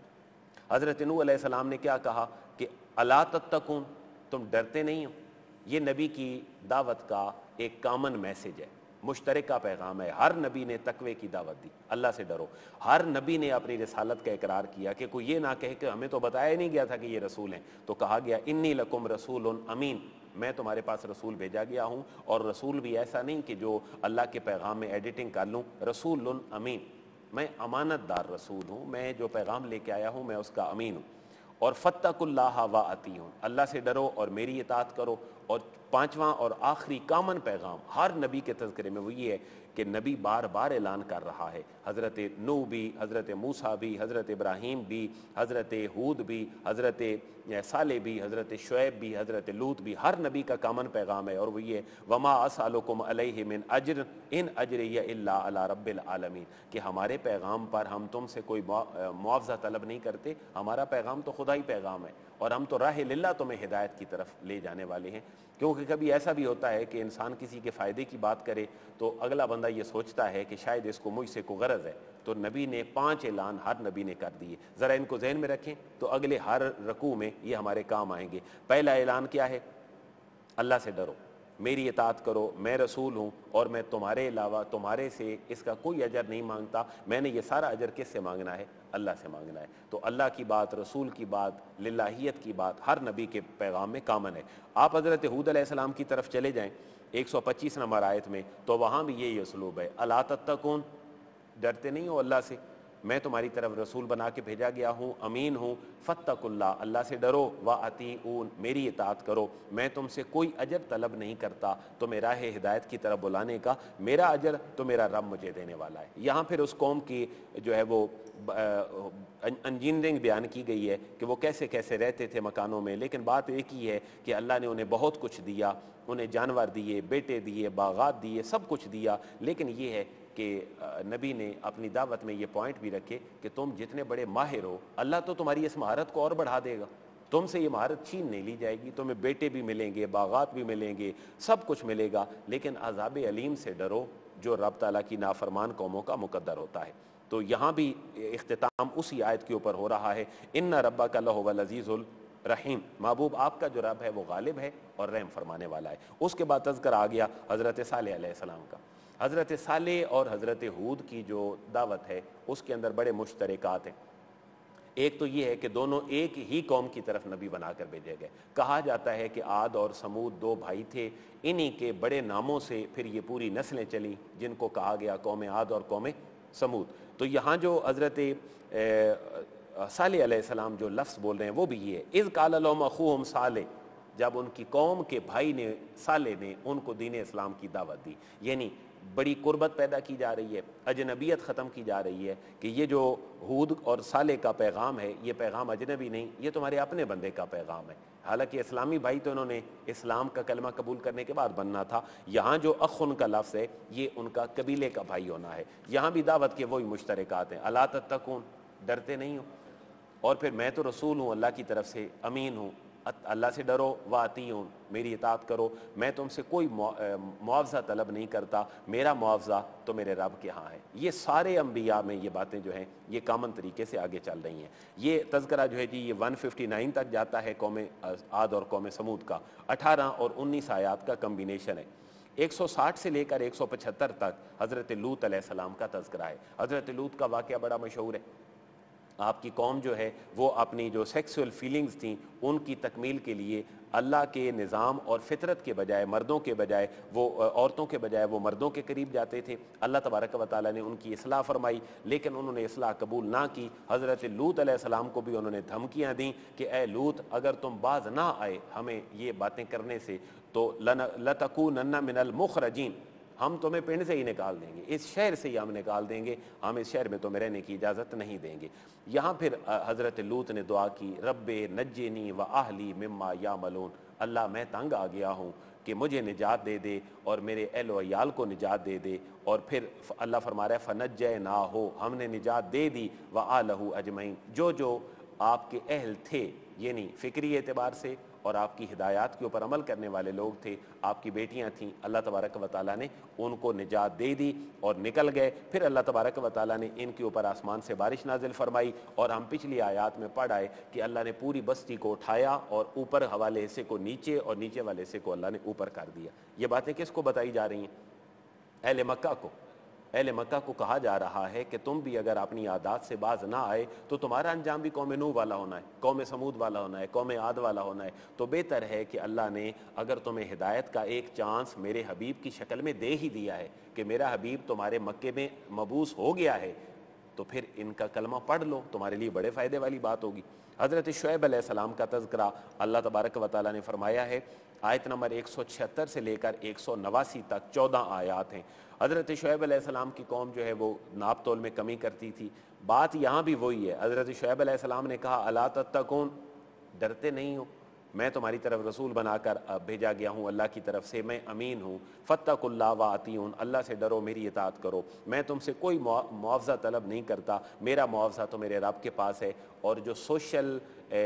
S1: حضرت نوح علیہ السلام نے کیا کہا کہ الا تتقون، تم ڈرتے نہیں ہو؟ یہ نبی کی دعوت کا ایک کامن میسج ہے۔ مشترکہ پیغام ہے. ہر نبی نے تقوی کی دعوت دی, اللہ سے ڈرو. ہر نبی نے اپنی رسالت کا اقرار کیا کہ کوئی یہ نہ کہے کہ ہمیں تو بتایا نہیں گیا تھا کہ یہ رسول ہیں. تو کہا گیا انی لکم رسول امین, میں تمہارے پاس رسول بھیجا گیا ہوں, اور رسول بھی ایسا نہیں کہ جو اللہ کے پیغام میں ایڈیٹنگ کر لوں. رسول امین, میں امانت دار رسول ہوں, میں جو پیغام لے کے آیا ہوں میں اس کا امین ہوں. اور فاتقوا اللہ واطیعون, اللہ سے ڈرو اور میری اطاعت کرو. اور پانچواں اور آخری کامن پیغام ہر نبی کے تذکرے میں وہ یہ ہے کہ نبی بار بار اعلان کر رہا ہے, حضرت نوح بھی, حضرت موسیٰ بھی, حضرت ابراہیم بھی, حضرت ہود بھی, حضرت صالح بھی, حضرت شعیب بھی, حضرت لوط بھی, ہر نبی کا کامن پیغام ہے, اور وہ یہ وما اسألکم علیہ من اجر ان اجری الا علی رب العالمین, کہ ہمارے پیغام پر ہم تم سے کوئی معاوضہ طلب نہیں کرتے, ہمارا پیغام تو خدا ہی پیغام ہے, اور ہم تو راہ للہ تمہیں ہدایت کی طرف لے جانے والے ہیں. کیونکہ کبھی ایسا بھی ہوتا ہے کہ انسان کسی کے فائدے کی بات کرے تو اگلا بندہ یہ سوچتا ہے کہ شاید اس کو مجھ سے کوئی غرض ہے. تو نبی نے 5 اعلان ہر نبی نے کر دیے, ذرا ان کو ذہن میں رکھیں تو اگلے ہر رکوع میں یہ ہمارے کام آئیں گے. پہلا اعلان کیا ہے؟ اللہ سے ڈرو, میری اطاعت کرو, میں رسول ہوں اور میں تمہارے علاوہ تمہارے سے اس کا کوئی اجر نہیں مانگتا, میں نے یہ سارا اجر کس سے مانگنا ہے؟ اللہ سے مانگنا ہے. تو اللہ کی بات, رسول کی بات, للہیت کی بات ہر نبی کے پیغام میں کامن ہے. آپ حضرت ہود علیہ السلام کی طرف چلے جائیں 125 نمبر آیت میں, تو وہاں بھی یہی اسلوب ہے, الا تتقون, ڈرتے نہیں ہو اللہ سے, میں تمہاری طرف رسول بنا کے بھیجا گیا ہوں, امین ہوں. فاتقوا اللہ, اللہ سے ڈرو, واطیعون, میری اطاعت کرو, میں تم سے کوئی اجر طلب نہیں کرتا تمہیں راہ ہدایت کی طرف بلانے کا, میرا اجر تو میرا رب مجھے دینے والا ہے. یہاں پھر اس قوم کی جو ہے وہ انجینئرنگ بیان کی گئی ہے کہ وہ کیسے کیسے رہتے تھے مکانوں میں, لیکن بات ایک ہی ہے کہ اللہ نے انہیں بہت کچھ دیا, انہیں جانور دیے, بیٹے دیے, باغات دیے, سب کچھ دیا. لیکن یہ ہے کہ نبی نے اپنی دعوت میں یہ پوائنٹ بھی رکھے کہ تم جتنے بڑے ماہر ہو, اللہ تو تمہاری اس مہارت کو اور بڑھا دے گا, تم سے یہ مہارت چھین نہیں لی جائے گی, تمہیں بیٹے بھی ملیں گے, باغات بھی ملیں گے, سب کچھ ملے گا, لیکن عذاب علیم سے ڈرو جو رب تعالیٰ کی نافرمان قوموں کا مقدر ہوتا ہے. تو یہاں بھی اختتام اسی آیت کے اوپر ہو رہا ہے, ان ربک لہو العزیز الرحیم, محبوب آپ کا جو رب ہے وہ غالب ہے اور رحم فرمانے والا ہے. اس کے بعد تذکر آ گیا حضرت صالح علیہ السلام کا. حضرت صالح اور حضرت ہود کی جو دعوت ہے اس کے اندر بڑے مشترکات ہیں. ایک تو یہ ہے کہ دونوں ایک ہی قوم کی طرف نبی بنا کر بھیجے گئے. کہا جاتا ہے کہ عاد اور سمود 2 بھائی تھے, انہی کے بڑے ناموں سے پھر یہ پوری نسلیں چلیں جن کو کہا گیا قوم عاد اور قوم سمود. تو یہاں جو حضرت صالح علیہ السلام جو لفظ بول رہے ہیں وہ بھی یہ ہے, اذ قال لهم اخوهم صالح, جب ان کی قوم کے بھائی نے صالح نے ان کو دین اسلام کی دعوت دی. یعنی بڑی قربت پیدا کی جا رہی ہے, اجنبیت ختم کی جا رہی ہے کہ یہ جو ہود اور صالح کا پیغام ہے یہ پیغام اجنبی نہیں, یہ تمہارے اپنے بندے کا پیغام ہے. حالانکہ اسلامی بھائی تو انہوں نے اسلام کا کلمہ قبول کرنے کے بعد بننا تھا. یہاں جو اخ ان کا لفظ ہے یہ ان کا قبیلے کا بھائی ہونا ہے. یہاں بھی دعوت کے وہی مشترکات ہیں, الا تتقون, ڈرتے نہیں ہو, اور پھر میں تو رسول ہوں اللہ کی طرف سے, امین ہوں, اللہ سے ڈرو, واطیعون, میری اطاعت کرو, میں تم سے کوئی معاوضہ طلب نہیں کرتا, میرا معاوضہ تو میرے رب کے ہاں ہے. یہ سارے انبیاء میں یہ باتیں جو ہیں یہ کامن طریقے سے آگے چل رہی ہیں. یہ تذکرہ جو ہے جی یہ 159 تک جاتا ہے قوم عاد اور قوم سمود کا, 18 اور 19 آیات کا کمبینیشن ہے. 160 سے لے کر 175 تک حضرت لوط علیہ السلام کا تذکرہ ہے. حضرت لوط کا واقعہ بڑا مشہور ہے. آپ کی قوم جو ہے وہ اپنی جو سیکسول فیلنگز تھیں ان کی تکمیل کے لیے اللہ کے نظام اور فطرت کے بجائے, مردوں کے بجائے وہ عورتوں کے بجائے وہ مردوں کے قریب جاتے تھے. اللہ تبارک و تعالیٰ نے ان کی اصلاح فرمائی, لیکن انہوں نے اصلاح قبول نہ کی. حضرت لوط علیہ السلام کو بھی انہوں نے دھمکیاں دیں کہ اے لوط اگر تم باز نہ آئے ہمیں یہ باتیں کرنے سے تو لَتَكُونَنَّ مِنَ الْمُخْرَجِينَ, ہم تمہیں پنڈ سے ہی نکال دیں گے, اس شہر سے ہی ہم نکال دیں گے, ہم اس شہر میں تمہیں رہنے کی اجازت نہیں دیں گے. یہاں پھر حضرت لوط نے دعا کی, رب نجنی و اہلی مما یعملون, اللہ میں تنگ آ گیا ہوں کہ مجھے نجات دے دے اور میرے اہل و عیال کو نجات دے دے. اور پھر اللہ فرما رہا ہے فنجیناہ, ہم نے نجات دے دی, وآلہ اجمعین, جو جو آپ کے اہل تھے یعنی فکری اعتبار سے اور آپ کی ہدایات کے اوپر عمل کرنے والے لوگ تھے, آپ کی بیٹیاں تھیں, اللہ تبارک و تعالیٰ نے ان کو نجات دے دی اور نکل گئے. پھر اللہ تبارک و تعالیٰ نے ان کے اوپر آسمان سے بارش نازل فرمائی, اور ہم پچھلی آیات میں پڑھ آئے کہ اللہ نے پوری بستی کو اٹھایا اور اوپر والے حصے کو نیچے اور نیچے والے حصے کو اللہ نے اوپر کر دیا. یہ باتیں کس کو بتائی جا رہی ہیں؟ اہل مکہ کو کہا جا رہا ہے کہ تم بھی اگر اپنی عادات سے باز نہ آئے تو تمہارا انجام بھی قوم نوح والا ہونا ہے، قوم سمود والا ہونا ہے، قوم عاد والا ہونا ہے۔ تو بہتر ہے کہ اللہ نے اگر تمہیں ہدایت کا ایک چانس میرے حبیب کی شکل میں دے ہی دیا ہے کہ میرا حبیب تمہارے مکے میں مبعوث ہو گیا ہے، تو پھر ان کا کلمہ پڑھ لو، تمہارے لیے بڑے فائدے والی بات ہوگی۔ حضرت شعیب علیہ السلام کا تذکرہ اللہ تبارک و تعالیٰ نے فرمایا ہے، آیت نمبر 176 سے لے کر 189 تک 14 آیات ہیں۔ حضرت شعیب علیہ السلام کی قوم جو ہے وہ ناپ تول میں کمی کرتی تھی، بات یہاں بھی وہی ہے۔ حضرت شعیب علیہ السلام نے کہا الا تتقون، ڈرتے نہیں ہو، میں تمہاری طرف رسول بنا کر بھیجا گیا ہوں اللہ کی طرف سے، میں امین ہوں، فاتقوا اللہ واطیعون، اللہ سے ڈرو، میری اطاعت کرو، میں تم سے کوئی معاوضہ طلب نہیں کرتا، میرا معاوضہ تو میرے رب کے پاس ہے۔ اور جو سوشل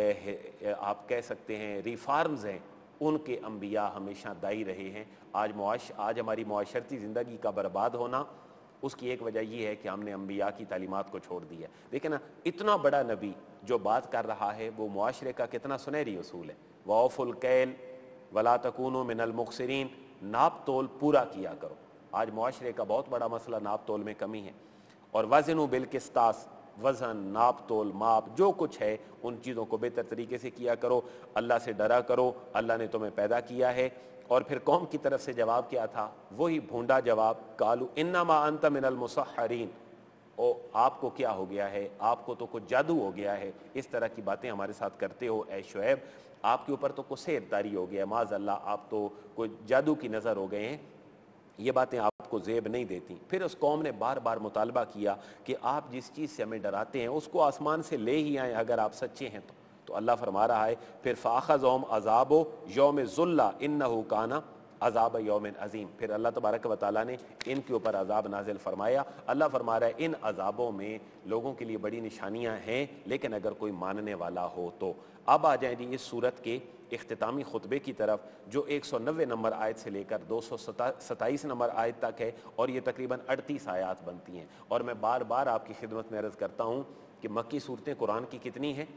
S1: آپ کہہ سکتے ہیں ریفارمز ہیں، ان کے انبیاء ہمیشہ دائی رہے ہیں۔ آج ہماری معاشرتی زندگی کا برباد ہونا، اس کی ایک وجہ یہ ہے کہ ہم نے انبیاء کی تعلیمات کو چھوڑ دیا۔ دیکھیں نا، اتنا بڑا نبی جو بات کر رہا ہے وہ معاشرے کا کتنا سنہری اصول ہے، وَأَوْفُوا الْكَيْلَ وَلَا تَكُونُوا مِنَ الْمُخْسِرِينَ، ناپ تول پورا کیا کرو۔ آج معاشرے کا بہت بڑا مسئلہ ناپ تول میں کمی ہے۔ اور وَزِنُوا بِالْقِسْطَاسِ، وزن، ناپ تول، ماپ، جو کچھ ہے ان چیزوں کو بہتر طریقے سے کیا کرو، اللہ سے ڈرا کرو، اللہ نے تمہیں پیدا کیا ہے۔ اور پھر قوم کی طرف سے جواب کیا تھا؟ وہی بھونڈا جواب، قالوا انما انت من المسحرین، او آپ کو کیا ہو گیا ہے، آپ کو تو کچھ جادو ہو گیا ہے، اس طرح کی باتیں ہمارے ساتھ کرتے ہو اے شعیب، آپ کے اوپر تو کوئی سحر داری ہو گیا ہے، معاذ اللہ آپ تو کوئی جادو کی نظر ہو گئے ہیں، یہ باتیں آپ کو زیب نہیں دیتی۔ پھر اس قوم نے بار بار مطالبہ کیا کہ آپ جس چیز سے ہمیں ڈراتے ہیں اس کو آسمان سے لے ہی آئیں اگر آپ سچے ہیں تو اللہ فرما رہا ہے پھر فَأَخَذَهُمْ عَذَابُ يَوْمِ الظُّلَّةِ إِنَّهُ كَانَ عذاب یوم عظیم۔ پھر اللہ تبارک و تعالیٰ نے ان کے اوپر عذاب نازل فرمایا۔ اللہ فرما رہا ہے ان عذابوں میں لوگوں کے لیے بڑی نشانیاں ہیں، لیکن اگر کوئی ماننے والا ہو تو۔ اب آ جائیں جی اس صورت کے اختتامی خطبے کی طرف، جو 190 نمبر آیت سے لے کر 227 نمبر آیت تک ہے، اور یہ تقریباً 38 آیات بنتی ہیں۔ اور میں بار بار آپ کی خدمت میں عرض کرتا ہوں کہ مکی صورتیں قرآن کی کتنی ہیں؟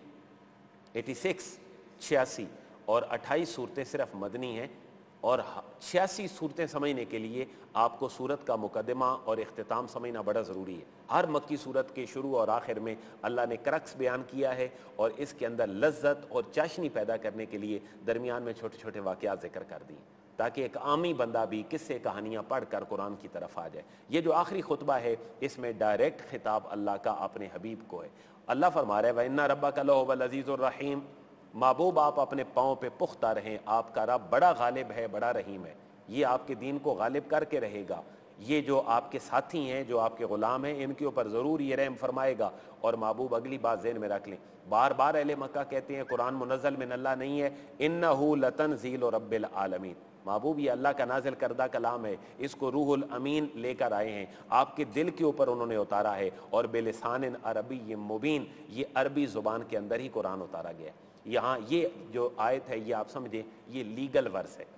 S1: 86 اور 28 صورتیں صرف مدنی ہیں، اور 86 صورتیں سمجھنے کے لیے آپ کو صورت کا مقدمہ اور اختتام سمجھنا بڑا ضروری ہے۔ ہر مکی صورت کے شروع اور آخر میں اللہ نے کرکس بیان کیا ہے، اور اس کے اندر لذت اور چاشنی پیدا کرنے کے لیے درمیان میں چھوٹے چھوٹے واقعات ذکر کر دیے، تاکہ ایک عامی بندہ بھی قصے کہانیاں پڑھ کر قرآن کی طرف آ جائے۔ یہ جو آخری خطبہ ہے اس میں ڈائریکٹ خطاب اللہ کا اپنے حبیب کو ہے۔ اللہ فرما رہا ہے وَإِنَّ رَبَّكَ لَهُوَ الْعَزِيزُ الرَّحِيمُ، محبوب آپ اپنے پاؤں پہ پختہ رہیں، آپ کا رب بڑا غالب ہے، بڑا رحیم ہے، یہ آپ کے دین کو غالب کر کے رہے گا، یہ جو آپ کے ساتھی ہیں، جو آپ کے غلام ہیں، ان کے اوپر ضرور یہ رحم فرمائے گا۔ اور محبوب اگلی بات ذہن میں رکھ لیں، بار بار اہل مکہ کہتے ہیں قرآن منزل من اللہ نہیں ہے، انہ لتنزیل رب العالمین، محبوب یہ اللہ کا نازل کردہ کلام ہے، اس کو روح الامین لے کر آئے ہیں، آپ کے دل کے اوپر انہوں نے اتارا ہے، اور بلسان عربی مبین، یہ عربی زبان کے اندر ہی قرآن اتارا گیا ہے۔ یہاں یہ جو آیت ہے یہ آپ سمجھیں یہ لیگل ورس ہے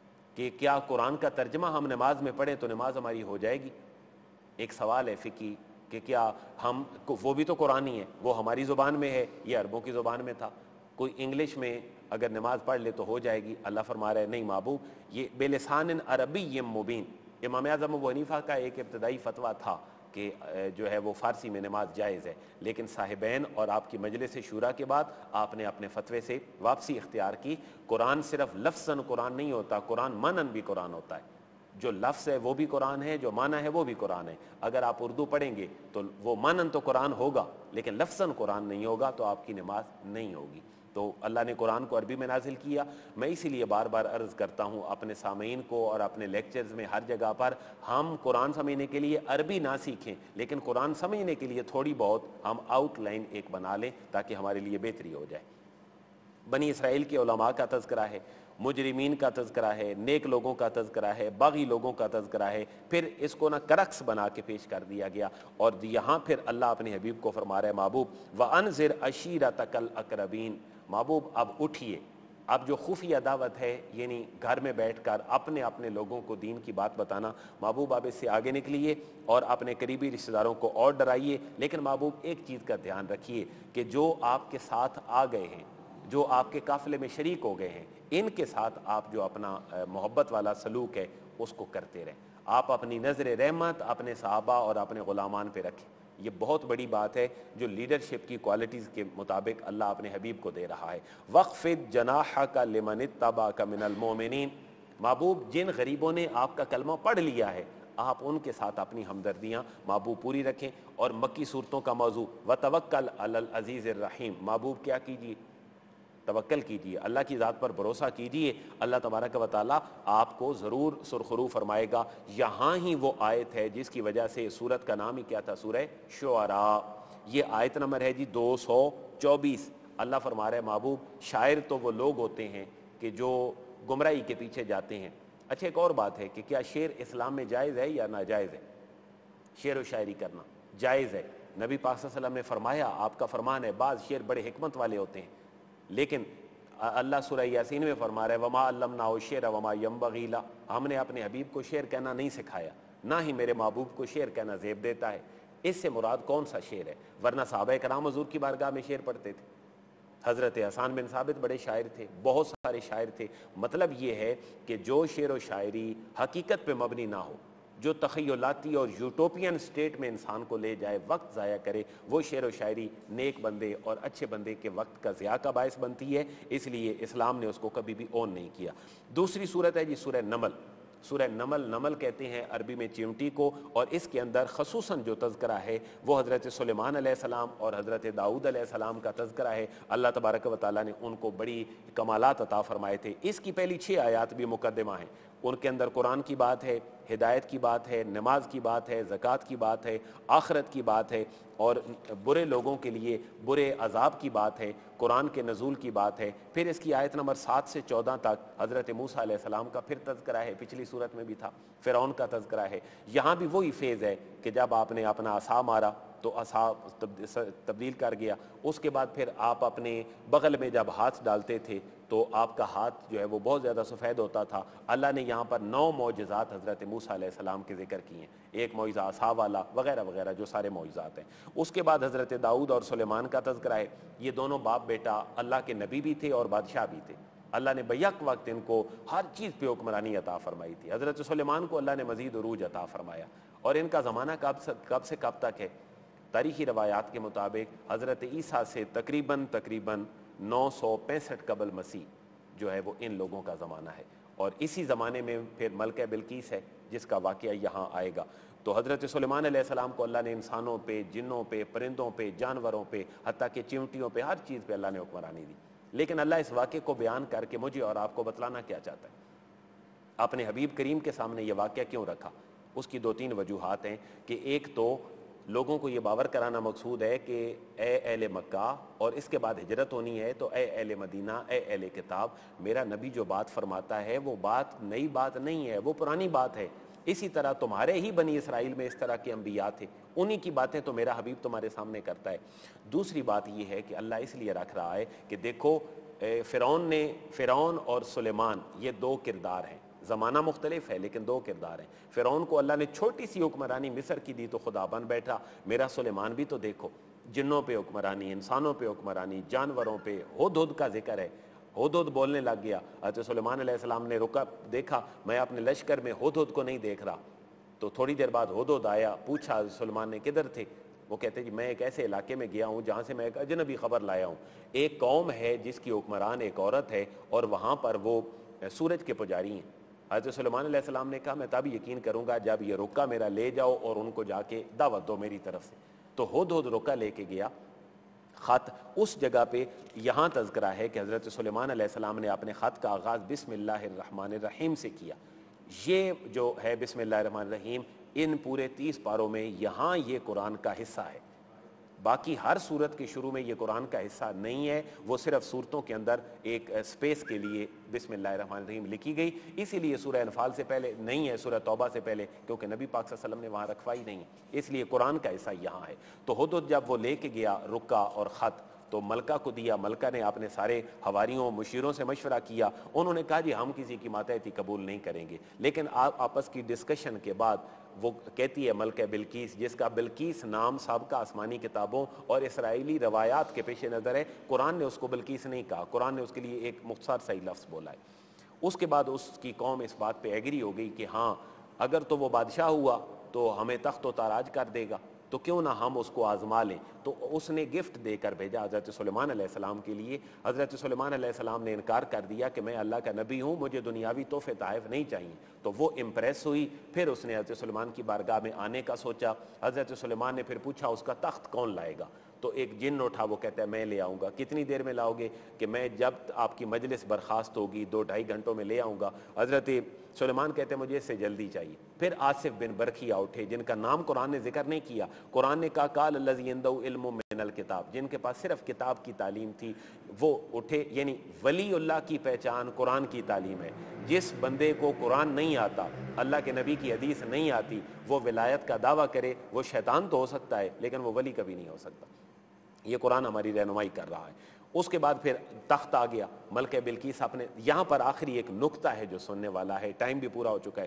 S1: کہ کیا قرآن کا ترجمہ ہم نماز میں پڑھیں تو نماز ہماری ہو جائے گی؟ ایک سوال ہے فقہی کہ کیا ہم وہ بھی تو قرآنی ہے، وہ ہماری زبان میں ہے، یہ عربوں کی زبان میں تھا، کوئی انگلش میں اگر نماز پڑھ لے تو ہو جائے گی؟ اللہ فرما رہا ہے نہیں محبوب، یہ بلسان عربی مبین۔ امام اعظم ابو حنیفہ کا ایک ابتدائی فتویٰ تھا کہ جو ہے وہ فارسی میں نماز جائز ہے، لیکن صاحبین اور آپ کی مجلس شورا کے بعد آپ نے اپنے فتوے سے واپسی اختیار کی۔ قرآن صرف لفظاً قرآن نہیں ہوتا، قرآن معناً بھی قرآن ہوتا ہے، جو لفظ ہے وہ بھی قرآن ہے، جو معنی ہے وہ بھی قرآن ہے۔ اگر آپ اردو پڑھیں گے تو وہ معناً تو قرآن ہوگا لیکن لفظاً قرآن نہیں ہوگا، تو آپ کی نماز نہیں ہوگی۔ تو اللہ نے قرآن کو عربی میں نازل کیا۔ میں اسی لیے بار بار عرض کرتا ہوں اپنے سامعین کو اور اپنے لیکچرز میں ہر جگہ پر، ہم قرآن سمجھنے کے لیے عربی نہ سیکھیں، لیکن قرآن سمجھنے کے لیے تھوڑی بہت ہم آؤٹ لائن ایک بنا لیں تاکہ ہمارے لیے بہتری ہو جائے۔ بنی اسرائیل کے علماء کا تذکرہ ہے، مجرمین کا تذکرہ ہے، نیک لوگوں کا تذکرہ ہے، باغی لوگوں کا تذکرہ ہے، پھر اس کو نہ کرکس بنا کے پیش کر دیا گیا۔ اور یہاں پھر اللہ اپنے حبیب کو فرما رہا ہے محبوب وَأَنذِرْ عَشِيرَتَكَ الْأَقْرَبِينَ، محبوب اب اٹھیے، اب جو خفیہ دعوت ہے یعنی گھر میں بیٹھ کر اپنے اپنے لوگوں کو دین کی بات بتانا، محبوب آپ اس سے آگے نکلیے اور اپنے قریبی رشتہ داروں کو اور ڈرائیے، لیکن محبوب ایک چیز کا دھیان رکھیے کہ جو آپ کے ساتھ آ گئے ہیں، جو آپ کے قافلے میں شریک ہو گئے ہیں، ان کے ساتھ آپ جو اپنا محبت والا سلوک ہے اس کو کرتے رہیں۔ آپ اپنی نظر رحمت اپنے صحابہ اور اپنے غلامان پہ رکھیں. یہ بہت بڑی بات ہے جو لیڈرشپ کی کوالٹیز کے مطابق اللہ اپنے حبیب کو دے رہا ہے. وَخْفِضْ جَنَاحَكَ لِمَنِ اتَّبَعَكَ مِنَ الْمُؤْمِنِينَ. محبوب جن غریبوں نے آپ کا کلمہ پڑھ لیا ہے آپ ان کے ساتھ اپنی ہمدردیاں محبوب پوری رکھیں. اور مکی صورتوں کا موضوع وَتَوَكَّلْ عَلَى الْعَزِيزِ الرَّحِيمِ. محبوب کیا کیجیے؟ توکل کیجیے, اللہ کی ذات پر بھروسہ کیجیے. اللہ تبارک و تعالیٰ آپ کو ضرور سرخرو فرمائے گا. یہاں ہی وہ آیت ہے جس کی وجہ سے سورت کا نام ہی کیا تھا؟ سورہ شعراء. یہ آیت نمبر ہے جی 224. اللہ فرما رہا ہے محبوب شاعر تو وہ لوگ ہوتے ہیں کہ جو گمراہی کے پیچھے جاتے ہیں. اچھا ایک اور بات ہے کہ کیا شعر اسلام میں جائز ہے یا ناجائز ہے؟ شعر و شاعری کرنا جائز ہے. نبی پاک صلی اللہ علیہ وسلم نے فرمایا, آپ کا فرمان ہے, بعض شعر بڑے حکمت والے ہوتے ہیں لیکن اللہ سورہ یاسین میں فرما رہا ہے وما علمناہ الشعر وما ينبغی لہ. ہم نے اپنے حبیب کو شعر کہنا نہیں سکھایا, نہ ہی میرے محبوب کو شعر کہنا زیب دیتا ہے. اس سے مراد کون سا شعر ہے؟ ورنہ صحابہ کرام حضور کی بارگاہ میں شعر پڑھتے تھے. حضرت حسان بن ثابت بڑے شاعر تھے, بہت سارے شاعر تھے. مطلب یہ ہے کہ جو شعر و شاعری حقیقت پہ مبنی نہ ہو, جو تخیلاتی اور یوٹوپین سٹیٹ میں انسان کو لے جائے, وقت ضائع کرے, وہ شعر و شاعری نیک بندے اور اچھے بندے کے وقت کا ضیاع کا باعث بنتی ہے. اس لیے اسلام نے اس کو کبھی بھی اون نہیں کیا. دوسری صورت ہے جی سورہ نمل. سورہ نمل, نمل کہتے ہیں عربی میں چیونٹی کو, اور اس کے اندر خصوصاً جو تذکرہ ہے وہ حضرت سلیمان علیہ السلام اور حضرت داؤد علیہ السلام کا تذکرہ ہے. اللہ تبارک و تعالیٰ نے ان کو بڑی کمالات عطا فرمائے تھے. اس کی پہلی 6 آیات بھی مقدمہ ہیں, ان کے اندر قرآن کی بات ہے, ہدایت کی بات ہے, نماز کی بات ہے, زکوٰۃ کی بات ہے, آخرت کی بات ہے, اور برے لوگوں کے لیے برے عذاب کی بات ہے, قرآن کے نزول کی بات ہے. پھر اس کی آیت نمبر 7 سے 14 تک حضرت موسیٰ علیہ السلام کا پھر تذکرہ ہے, پچھلی صورت میں بھی تھا, فرعون کا تذکرہ ہے. یہاں بھی وہی فیض ہے کہ جب آپ نے اپنا عصا مارا تو عصا تبدیل کر گیا. اس کے بعد پھر آپ اپنے بغل میں جب ہاتھ ڈالتے تھے تو آپ کا ہاتھ جو ہے وہ بہت زیادہ سفید ہوتا تھا. اللہ نے یہاں پر 9 معجزات حضرت موسیٰ علیہ السلام کے ذکر کیے ہیں, ایک معجزہ عصا والا وغیرہ وغیرہ جو سارے معجزات ہیں. اس کے بعد حضرت داؤد اور سلیمان کا تذکرہ ہے. یہ دونوں باپ بیٹا اللہ کے نبی بھی تھے اور بادشاہ بھی تھے. اللہ نے بیک وقت ان کو ہر چیز پہ حکمرانی عطا فرمائی تھی. حضرت سلیمان کو اللہ نے مزید عروج عطا فرمایا. اور ان کا زمانہ کب سے کب تک ہے؟ تاریخی روایات کے مطابق حضرت عیسیٰ سے تقریباً 965 قبل مسیح جو ہے وہ ان لوگوں کا زمانہ ہے. اور اسی زمانے میں پھر ملکہ بلقیس ہے جس کا واقعہ یہاں آئے گا. تو حضرت سلیمان علیہ السلام کو اللہ نے انسانوں پہ, جنوں پہ, پرندوں پہ, جانوروں پہ, حتیٰ کہ چیونٹیوں پہ, ہر چیز پہ اللہ نے حکمرانی دی. لیکن اللہ اس واقعے کو بیان کر کے مجھے اور آپ کو بتلانا کیا چاہتا ہے؟ اپنے حبیب کریم کے سامنے یہ واقعہ کیوں رکھا؟ اس کی 2-3 وجوہات ہیں. کہ ایک تو لوگوں کو یہ باور کرانا مقصود ہے کہ اے اہل مکہ, اور اس کے بعد ہجرت ہونی ہے, تو اے اہل مدینہ, اے اہل کتاب, میرا نبی جو بات فرماتا ہے وہ بات نئی بات نہیں ہے, وہ پرانی بات ہے. اسی طرح تمہارے ہی بنی اسرائیل میں اس طرح کے انبیاء تھے, انہی کی باتیں تو میرا حبیب تمہارے سامنے کرتا ہے. دوسری بات یہ ہے کہ اللہ اس لیے رکھ رہا ہے کہ دیکھو فرعون اور سلیمان یہ 2 کردار ہیں, زمانہ مختلف ہے لیکن 2 کردار ہیں. فرعون کو اللہ نے چھوٹی سی حکمرانی مصر کی دی تو خدا بن بیٹھا. میرا سلیمان بھی تو دیکھو, جنوں پہ حکمرانی, انسانوں پہ حکمرانی, جانوروں پہ. ہدہد کا ذکر ہے, ہدہد بولنے لگ گیا. حضرت سلیمان علیہ السلام نے رکا, دیکھا میں اپنے لشکر میں ہدہد کو نہیں دیکھ رہا. تو تھوڑی دیر بعد ہدہد آیا, پوچھا سلیمان نے کدھر تھے؟ وہ کہتے جی میں ایک ایسے علاقے میں گیا ہوں جہاں سے میں ایک اجنبی خبر لایا ہوں. ایک قوم ہے جس کی حکمران ایک عورت ہے اور وہاں پر وہ سورج کے پجاری ہیں. حضرت سلیمان علیہ السلام نے کہا میں تب یقین کروں گا جب یہ رکا میرا لے جاؤ اور ان کو جا کے دعوت دو میری طرف سے. تو ہدہد رکا لے کے گیا. خط اس جگہ پہ یہاں تذکرہ ہے کہ حضرت سلیمان علیہ السلام نے اپنے خط کا آغاز بسم اللہ الرحمن الرحیم سے کیا. یہ جو ہے بسم اللہ الرحمن الرحیم ان پورے 30 پاروں میں یہاں یہ قرآن کا حصہ ہے. باقی ہر صورت کے شروع میں یہ قرآن کا حصہ نہیں ہے, وہ صرف صورتوں کے اندر ایک سپیس کے لیے بسم اللہ الرحمن الرحیم لکھی گئی. اسی لیے سورہ انفال سے پہلے نہیں ہے, سورہ توبہ سے پہلے, کیونکہ نبی پاک صلی اللہ علیہ وسلم نے وہاں رکھوائی نہیں, اس لیے قرآن کا حصہ یہاں ہے. تو ہدہد جب وہ لے کے گیا رکا اور خط تو ملکہ کو دیا. ملکہ نے اپنے سارے حواریوں مشیروں سے مشورہ کیا. انہوں نے کہا جی ہم کسی کی ماتحتی قبول نہیں کریں گے. لیکن آپس کی ڈسکشن کے بعد وہ کہتی ہے ملکہ بلقیس, جس کا بلقیس نام سابقہ آسمانی کتابوں اور اسرائیلی روایات کے پیش نظر ہے, قرآن نے اس کو بلقیس نہیں کہا, قرآن نے اس کے لیے ایک مختصر صحیح لفظ بولا ہے. اس کے بعد اس کی قوم اس بات پہ ایگری ہو گئی کہ ہاں اگر تو وہ بادشاہ ہوا تو ہمیں تخت و تاراج کر دے گا، تو کیوں نہ ہم اس کو آزما لیں۔ تو اس نے گفٹ دے کر بھیجا حضرت سلیمان علیہ السلام کے لیے۔ حضرت سلیمان علیہ السلام نے انکار کر دیا کہ میں اللہ کا نبی ہوں، مجھے دنیاوی تحفے تحائف نہیں چاہیے۔ تو وہ امپریس ہوئی، پھر اس نے حضرت سلیمان کی بارگاہ میں آنے کا سوچا۔ حضرت سلیمان نے پھر پوچھا اس کا تخت کون لائے گا؟ تو ایک جن اٹھا، وہ کہتا ہے میں لے آؤں گا۔ کتنی دیر میں لاؤ گے؟ کہ میں جب آپ کی مجلس برخاست ہوگی 2-2.5 گھنٹوں میں لے آؤں گا۔ حضرت سلیمان کہتے ہیں مجھے اس سے جلدی چاہیے۔ پھر آصف بن برکھیا اٹھے، جن کا نام قرآن نے ذکر نہیں کیا۔ قرآن نے کہا قال الذی عنده علم من الکتاب، جن کے پاس صرف کتاب کی تعلیم تھی، وہ اٹھے۔ یعنی ولی اللہ کی پہچان قرآن کی تعلیم ہے۔ جس بندے کو قرآن نہیں آتا، اللہ کے نبی کی حدیث نہیں آتی، وہ ولایت کا دعویٰ کرے، وہ شیطان تو ہو سکتا ہے لیکن وہ ولی کبھی نہیں ہو سکتا۔ یہ قرآن ہماری رہنمائی کر رہا ہے۔ اس کے بعد پھر تخت آ گیا، ملکہ بلقیس اپنے، یہاں پر آخری ایک نکتہ ہے جو سننے والا ہے، ٹائم بھی پورا ہو چکا ہے۔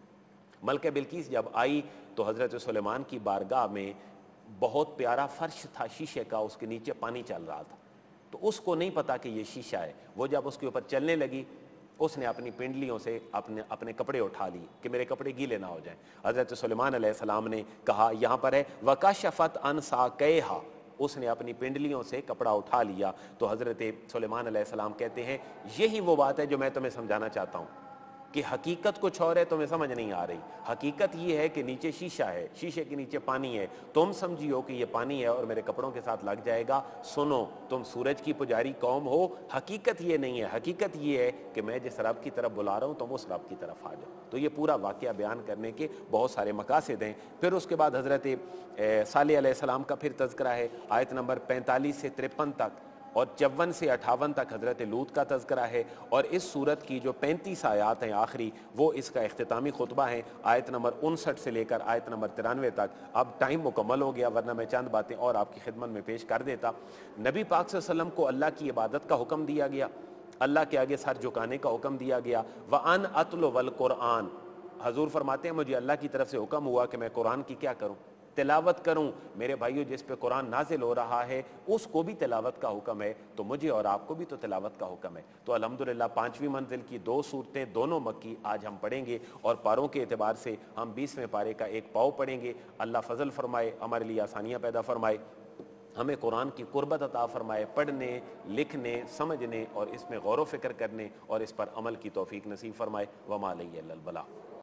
S1: ملکہ بلقیس جب آئی تو حضرت سلیمان کی بارگاہ میں بہت پیارا فرش تھا شیشے کا، اس کے نیچے پانی چل رہا تھا۔ تو اس کو نہیں پتا کہ یہ شیشہ ہے۔ وہ جب اس کے اوپر چلنے لگی، اس نے اپنی پنڈلیوں سے اپنے کپڑے اٹھا لی کہ میرے کپڑے گیلے نہ ہو جائیں۔ حضرت سلیمان علیہ السلام نے کہا، یہاں پر ہے وَكَشَفَتْ عَنْ سَاقَيْهَا، اس نے اپنی پنڈلیوں سے کپڑا اٹھا لیا۔ تو حضرت سلیمان علیہ السلام کہتے ہیں یہی وہ بات ہے جو میں تمہیں سمجھانا چاہتا ہوں کہ حقیقت کچھ اور ہے، تمہیں سمجھ نہیں آ رہی۔ حقیقت یہ ہے کہ نیچے شیشہ ہے، شیشے کے نیچے پانی ہے، تم سمجھیو کہ یہ پانی ہے اور میرے کپڑوں کے ساتھ لگ جائے گا۔ سنو، تم سورج کی پجاری قوم ہو، حقیقت یہ نہیں ہے، حقیقت یہ ہے کہ میں جس رب کی طرف بلا رہا ہوں تم اس رب کی طرف آ جاؤ۔ تو یہ پورا واقعہ بیان کرنے کے بہت سارے مقاصد ہیں۔ پھر اس کے بعد حضرت صالح علیہ السلام کا پھر تذکرہ ہے، آیت نمبر 45 سے 53 تک، اور 54 سے 58 تک حضرت لوط کا تذکرہ ہے۔ اور اس سورت کی جو 35 آیات ہیں آخری، وہ اس کا اختتامی خطبہ ہیں، آیت نمبر 59 سے لے کر آیت نمبر 93 تک۔ اب ٹائم مکمل ہو گیا، ورنہ میں چند باتیں اور آپ کی خدمت میں پیش کر دیتا۔ نبی پاک صلی اللہ علیہ وسلم کو اللہ کی عبادت کا حکم دیا گیا، اللہ کے آگے سر جھکانے کا حکم دیا گیا۔ وَأَنْ أَتْلُوَ الْقُرْآنَ، حضور فرماتے ہیں مجھے اللہ کی طرف سے حکم ہوا کہ میں قرآن کی کیا کروں؟ تلاوت کروں۔ میرے بھائیو، جس پہ قرآن نازل ہو رہا ہے اس کو بھی تلاوت کا حکم ہے، تو مجھے اور آپ کو بھی تو تلاوت کا حکم ہے۔ تو الحمدللہ 5ویں منزل کی 2 سورتیں، دونوں مکی، آج ہم پڑھیں گے، اور پاروں کے اعتبار سے ہم 20ویں پارے کا ایک پاؤ پڑھیں گے۔ اللہ فضل فرمائے، ہمارے لیے آسانیاں پیدا فرمائے، ہمیں قرآن کی قربت عطا فرمائے، پڑھنے، لکھنے، سمجھنے اور اس میں غور و فکر کرنے اور اس پر عمل کی توفیق نصیب فرمائے۔ وما علیہ الا البلاغ۔